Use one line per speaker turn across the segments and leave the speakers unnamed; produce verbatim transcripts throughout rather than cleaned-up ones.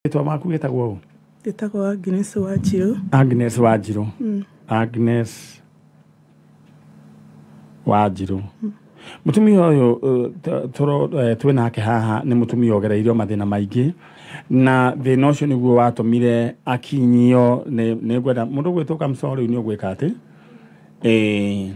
Gitwa maku gitagwo u?
Gitagwo Agnes Wanjiru.
Agnes Wanjiru.
Mm.
Agnes Wanjiru. Mm. Mutumia uyu toro twinake haha ni mutumia ogereirio mathina maingi na thina ucio niguo watumire akinyio ne ne gwenda mundu gwituka msori ni ogwika ati eh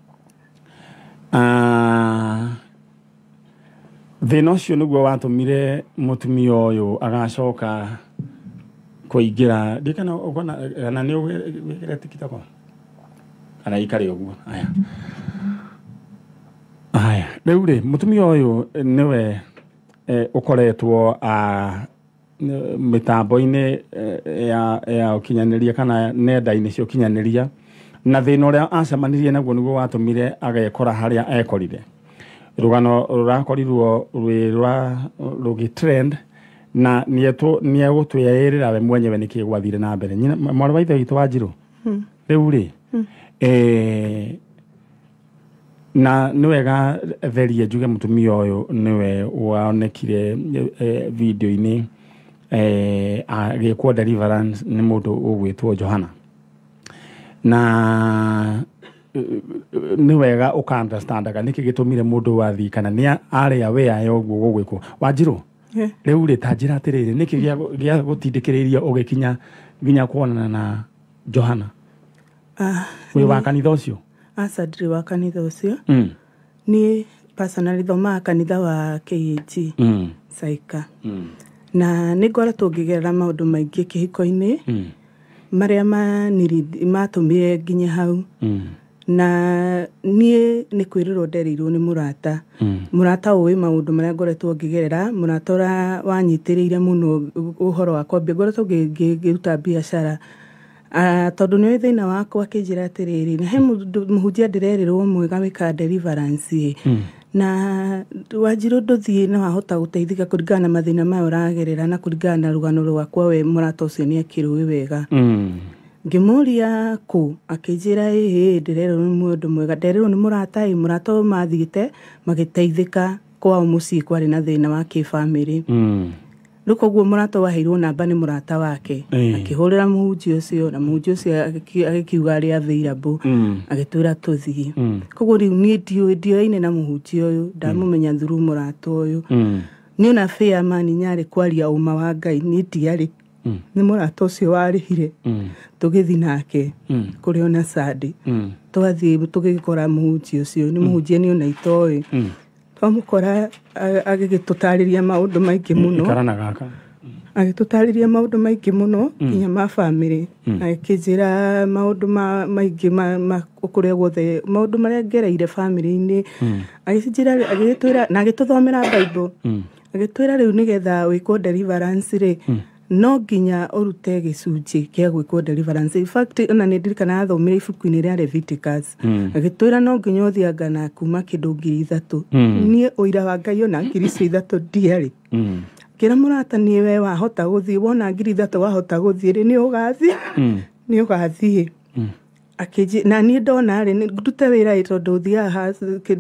ah thina ucio niguo watumire mutumia uyu agacoka kuingira ndikana ukona kana ni wikira tikita kwa kana ikari oguo aya aya riu ri mutumia uyu niwe eh, ukoretwo a mitambo-ini ya ya ukinyaniria kana nenda-ini cio ukinyaniria na thina uria acemanirie naguo niguo watumire agekora haria ekorire rugano rurakorirwo rwi rwa rugitrend na nieto niegutwirira we mwenyewe niki gwathire na mbere nyina mwana wa ithe witu Wanjiru riu ri eh na niwega therie njuge mutumia uyu niwe waonekire eh, video ini eh agekwo Deliverance ni mundu ugwitwo Johanna na niwega uka understand ga niki gitumire mundu wathi kana ni ari aware ya uguo gugwikwo Wanjiru riu ri tanjira atiriri niki gia gutindikiriria ugikinya nginya kuonana na Johanna
ah
we wa kanitha ucio
asadri wa kanitha ucio
mm.
ni personally thoma kanitha wa K A G
mm.
Saika
mm.
na nigoretwo ngigerera maundu maingi kihiko-ini
mm.
maria maniri matumire nginya hau
mm.
na nie ni kwirirwo nderirwo ni murata
mm.
murata uwi maundu maria ngoretwo ngigerera murata ura wanyitiriire muno uhoro wakwa ngoretwo ngiruta biashara Ah, tondu ni thina wakwa kinjira atiriri na he muhunjia ndirerirwo mwega wika Deliverance mm. na Wanjiru nduthie na wahota guteithika kuringana na mathina maya uragerera na kuringana na rugano rwakwa we murata ucio ni akirwi wega
mm.
ngimuria ku akinjira ii ndirerwo ni mundu mwega ndererwo ni murata i murata mathiite magiteithika kwa mucii kwari na thina wa kifamily mm. Luko guo murata waheirwo namba ni murata wake akihurira muhunjia ucio na muhunjia ucio agikiuga ari available agitwira tuthie koguo riu ni ndio ndio ine na muhunjia uyu ndamumenya thuru murata uyu ni una fair man nyari kwaria uma wa Ngai ni ndiari ni murata ucio warihire tugithi nake kuri ona sadi twathie tugikora muhunjia ucio ni muhunjia ni una itoi twamukora agigitutariria maundu maingi muno
karana gaka
agitutariria maundu maingi muno nginya ma family akijira maundu maingi ma kuria guothe maundu maria ngereire family-ini agijira agitwira na agituthomera Bible agitwira riu nigetha wikwo Deliverance ri no nginya urute gicunji kia gwikwo Deliverance in fact ona ni ndirikana athomire ibuku-ini ria Leviticus agitwira no nginya uthiangana kuma kindu ngiri ithatu nie uira wa Ngai ona ngiri ithatu ndiari kira murata ni we wahota guthie wona ngiri ithatu wahota guthie ri ni ugathie ni ugathie akiji na ni ndona ri ndute wira ito nduthia ha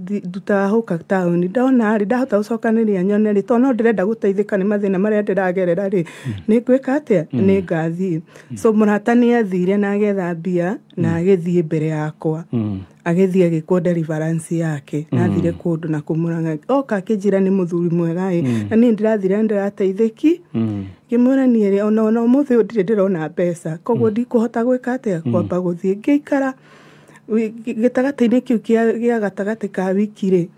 nduta huka town ndona ri ndahota gucokaniria nyone ri to no ndirenda guteithika ni mathina maria ndiragerera ri ni gwika atia ni ngathie so murata ni athire na agetha mbia na agithie mbere yakwa agithie agikwo Deliverance yake na athire kundu na kumuranga oka akijira ni muthuri mwega i na ni ndirathire ndirateithiki kimura ni ri ona ona umuthi ndire ndirona pesa koguo ndikuhota gwika atia kwamba guthie ngikara gitagati-ini kiu kia gatagati ka wiki ri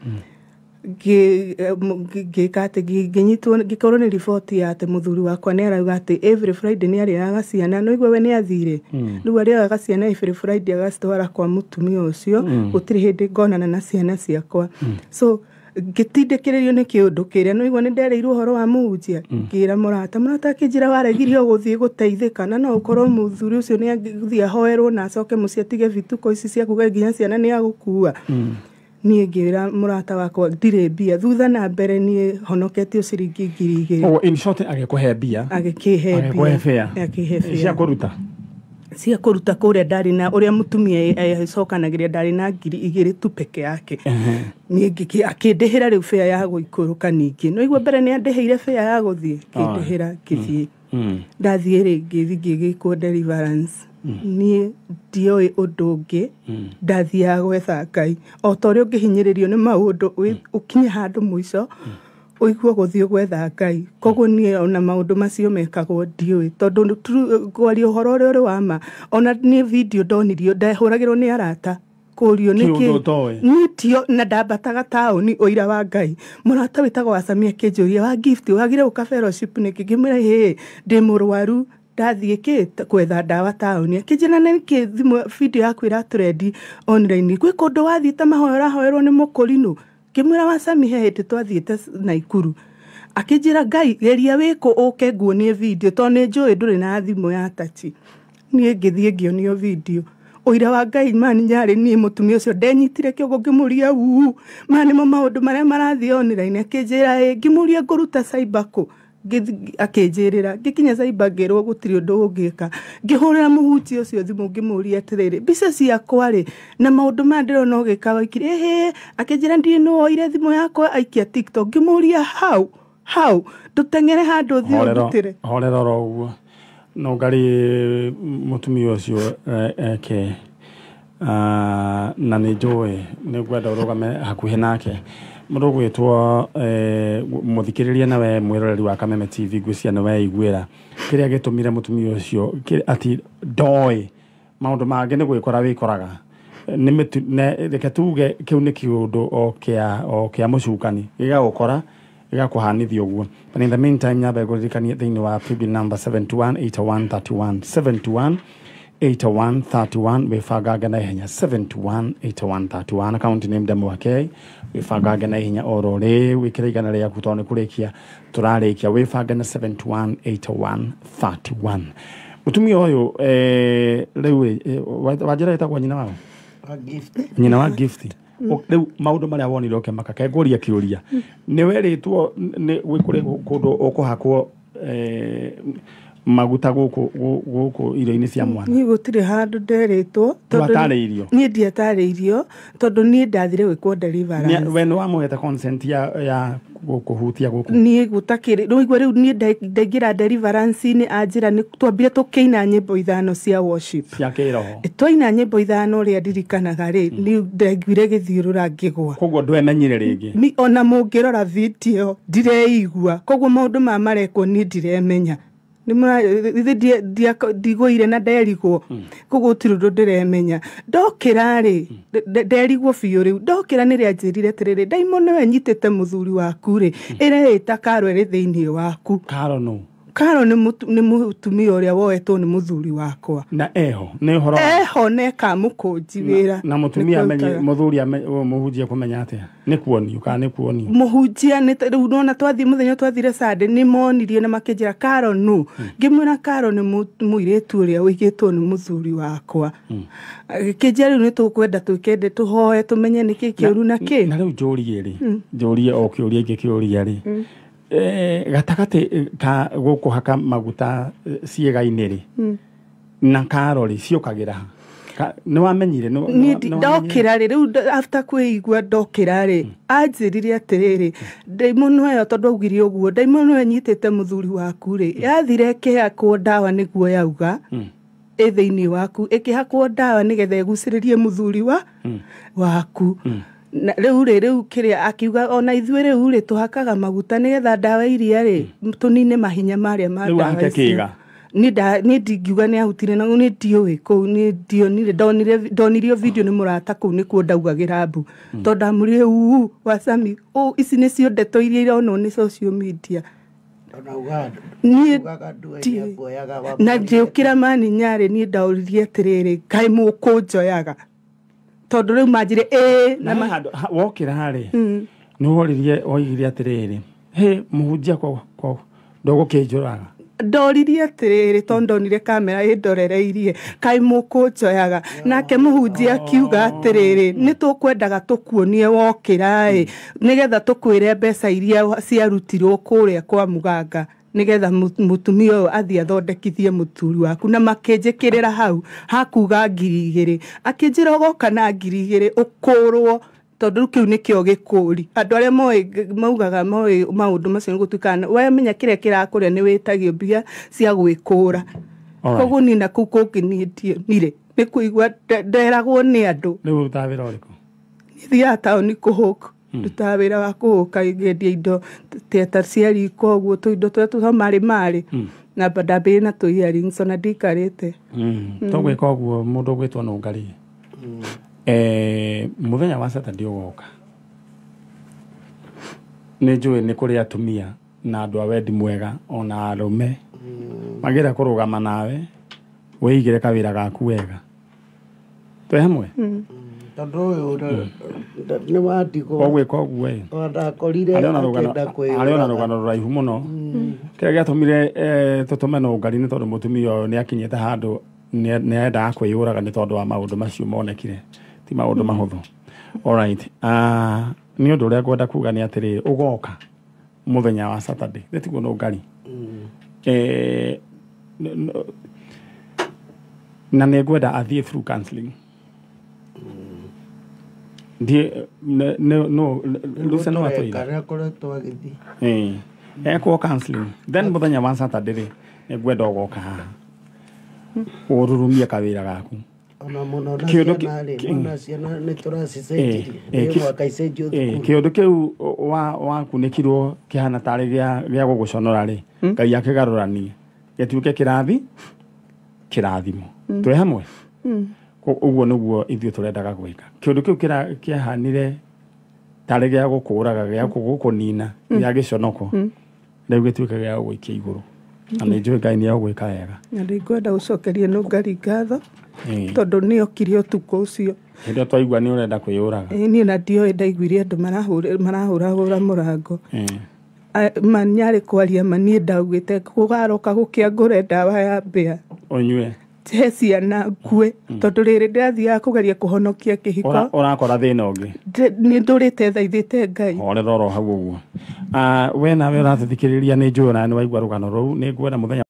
ngikate nginyitwo ngikorwo ni report ya ati muthuri wakwa ni arauga ati every Friday ni ariaga ciana no igwe we ni athire riu ariaga ciana every Friday agacitwara kwa mutumia ucio gutiri hindi ngonana na ciana ciakwa so ngitindikiririo ni kiundu kiria no igwe ni ndereirwo horo wa muhunjia ngira murata murata kinjira waregirio guthie guteithika na no ukorwo muthuri ucio ni athie hoerwo na acoke muci atige vituko ici cia kuga nginya ciana ni agukua ni ngira murata wakwa ndire mbia thutha na mbere ni honoketio ciringi ngiri igiri
oh in short agekuhe mbia
agekihe mbia
agekuhe fair
agekihe fair
cia kuruta
cia kuruta kuria ndari na uria mutumia acokanagiria ndari na ngiri igiri tu peke yake ni ngiki akindihira riu fair ya guikuruka ningi no igwe mbere ni andiheire fair ya guthie kindihira ngithie ndathie ringi ngigikwo Deliverance ni ndioi udungi ndathia gwetha Ngai o tore ungihinyiririo ni maundu ukinye handu mwico uigwo guthio gwetha Ngai koguo ni ona maundu macio mekagwo ndioi tondu gwari uhoro uri uri wama ona ni video ndonirio ndahuragirwo ni arata kurio niki nitio na ndambataga tauni oira wa Ngai murata witagwo Asamia Kinjuria wa gift wagire uka fellowship niki ngimira he ndi murwaru ndathie ki kwetha ndawa tauni akijana niki thimu video yaku ira trend online kwi kundu wathie ta mahoera hoerwo ni mukurino kimwira wa Samia he twathiete Naikuru akijira Ngai geria wiko uke nguonie video to ni njui nduri na thimu ya tachi nie ngithie ngionio video oira wa Ngai mani nyari ni mutumia ucio ndenyitire kiogo ngimuria u mani mo maundu maria marathie online akijira e ngimuria nguruta cyberko akijirira ngikinya cyber ngirwo gutiri undu ungika ngihurira muhuti ucio thimu ngimuria atiriri mbica ciakwa ri na maundu ma ndirona ugika waikire ehe akijira ndi no oire thimu yakwa aikia TikTok ngimuria how how tutengere handu thio gutire
horera ro uguo no ngari mutumia ucio eke ah na ni joy ni gwenda urugame hakuhe nake mundu gwitwo eh muthikiriria nawe mwiroreri wa Kameme T V gwisia nawe igwira kiria gitumire mutumia ucio ati doi maundu mange ni gwikora wikoraga ni mitu ne reke tuge kiu ni kiundu o kia o kia mucukani iga gukora iga kuhanithio guo but in the meantime nyabe gurikania thiini wa P B number seven two one eight one three one seven two one eight one three one wifagaga na ihenya seven two one eight one three one account name demo wake wifagaga na ihenya orore wikirigana ria kutone kurekia turarikia wifaga na seven two one eight one three one mutumia uyu eh lewe wajira itagwa nyina wao
wa gift
nyina wa gift leu maundu maria wonire oke makake ngoria kiuria ni weritwo ni wikure kundu ukuhakwo eh maguta guku guku iro-ini cia mwana
ni gutire handu nderitwo
tondu
ni ndiatariirio tondu ni ndathire gwikwo Deliverance
ni when wa muheta consent ya ya gukuhutia guku
ni gutakiri no igwe riu ni ndaingira Deliverance ni anjira ni twambire tukiina nyimbo ithano cia worship
cia kiroho
twaina nyimbo ithano ria ndirikanaga ri ni ndaiguire githiurura ngigwa
koguo ndwemenyire ringi
ni ona mungirora video ndireigua koguo maundu ma mareko ni ndiremenya nimura dia digwire na nderigwo koguo tirundo ndiremenya ndokira ri nderigwo biu riu ndokira ni ria njirire tiriri Diamond we nyitete muthuri waku ri ireita Karo ri thiini waku
Karo no
Karo ni ni mutumia uria woetwo ni muthuri wakwa
na eho ni horo
eho ne ka mukunji wira
na mutumia amenye muthuri muhunjia kumenya atia ni kuonio ka ni kuonio
muhunjia ni riu nona twathi muthenya twathire Sunday ni monirie na makijira Karo no ngimwira Karo ni muiretu uria wigitwo ni muthuri wakwa kijari ni tukwenda tukende tuhoe tumenye niki kiuru na ki
na riu njurie ri njurie o kiuria ingi kiuria ri eh gatakate ka gukuhaka maguta ciega-ini ri na Karo ri ciokagira ni wamenyire no
ndokira ri riu after kuigua ndokira ri anjirire atiriri Diamond we tondu augire uguo Diamond we nyitete muthuri waku ri yathire kihakwo ndawa niguo yauga e thiini waku ikihakwo ndawa nigetha iguciririe muthuri wa waku na riu riu kiria akiuga ona ithuĩ riu ri tuhakaga maguta nigetha ndawa iria ri tunine mahinya maria ma ndawa
kiga
ni da ni ndingiuga ni ahutire na ni ndioi ko ni ndionire ndonire ndonirio video ni murata ku ni ku ndaugagira mbu to ndamurire u wa Sami o ici ni cio ndeto iria ironwo ni social media ni na ndiukira mani nyari ni ndauririe atiriri kai mukunjoyaga tondu riu manjire eh
na wokira hari ni woririe oigire atiriri he muhunjia ko ko ndogo kinjuraga
ndoririe atiriri tondu ndonire kamera indorereirie kai mukunjoyaga nake muhunjia kiuga atiriri ni tukwendaga tukuonie wokira ĩ nigetha tukwire mbeca iria ciarutirwo kuria kwa muganga nigetha mutumia uyu athie athondekithie muthuri waku na makinjikirira hau hakuga ngiri igiri akinjira goka na ngiri igiri ukurwo tondu kiu nikio gikuri andu aria moe maugaga moe maundu macio gutukana we menya kire kirakuria ni witagio mbia cia gwikura koguo ni na kuu kunginitie nire ni kuigua nderagwo ni andu
ni utawira uriku
thia taoni kuhuka tutawira wa kuhuka ingendia indo teta cia riko guo tuindo twetu mari mari na badabe na tu earrings ona dikarete
to gwika guo mundu gwitwo no ngari eh muthenya wa Saturday ugoka ni njui ni kuri atumia na andu a wendi mwega ona arume magira kurugama nawe weigire kawira gaku wega twe hamwe
tondu uyu ni watigo
ogwika guo we
ndakorire
aliona rugano aliona rugano raihu muno kira giatumire tutume no ngari ni tondu mutumia ni akinyete handu ni enda kwiyuraga ni tondu wa maundu macio monekire ti maundu mahuthu alright ah ni undu uria ngwenda kuga ni atiri ugoka muthenya wa Saturday ndetiguo no ngari eh na ne ngwenda athie through counseling ndi no no lusa no atoira
kare kore to agithi
eh eko counseling then muthenya wa Saturday ne ngwenda ugoka haha ururumia kawira gaku
ona muno na ciana na ciana ni turacicenjirie ni mwaka icenjio
eh kiundu kiu wa wa kunikirwo kihana tari gya gya guguconora ri ngai akigarurani gituike kirathi kirathimo twe hamwe uguo niguo ithuĩ turendaga gwika kiundu kiu kira kiahanire tari gya gukuraga gya gukunina gya giconoko riu gituike gya gwikia iguru na nĩ njũĩ Ngai nĩ agwĩka wega
na nĩngwenda gũcokeria no ngari ngatho tondu nĩ okire ũtukũ ũcio
hĩndĩ twaigua nĩ ũrenda kwĩyũraga
niĩ na ndioĩ ndaiguire andũ marahũrahũra mũrango manyarĩ kwaria ma niĩ ndaugĩte gũgaroka gũkĩa ngũre ndawa ya mbĩa
ũnyue
he ciana ngue tondu rĩrĩ ndĩrathiaga kũgeria kũhonokia kĩhiko
ũrakora thĩna ũngĩ
nĩ ndũrĩte thaithĩte Ngai
horera oro hau ũguo we nawe ũratũthikĩrĩria nĩ njũĩ ona nĩ waigua rũgano rũu nĩ ngwenda mũthenya